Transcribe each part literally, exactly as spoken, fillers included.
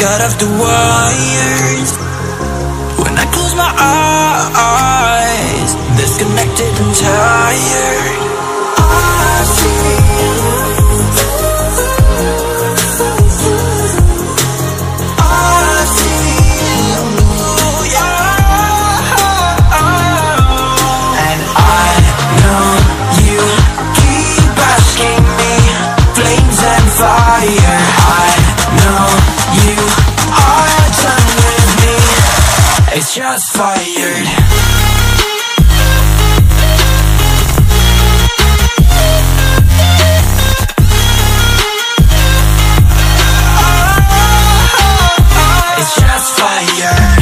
got off the wires. When I close my eyes, disconnected and tired. I see shots fired. It's just fired.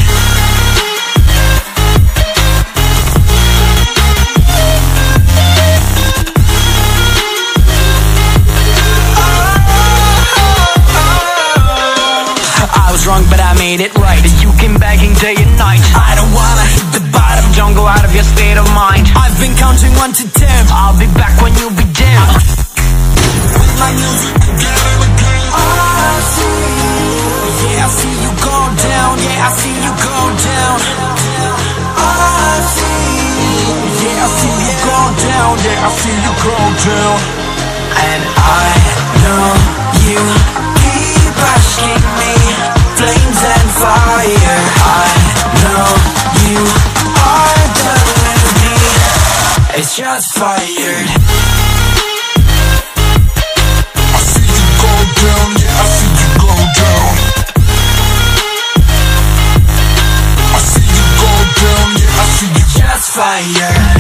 I was wrong, but I made it right. You came begging day and night. I don't wanna hit the bottom. Don't go out of your state of mind. I've been counting one to ten. I'll be back when you be dim. With my music again and again. I see, yeah, I see you go down. Yeah, I see you go down. I see, yeah, I see you go down. Yeah, I see you go down. And I know you keep asking me. Flames and fire. I know you are done with me. It's just fired. I see you go down. Yeah, I see you go down. I see you go down. Yeah, I see you. Just fired.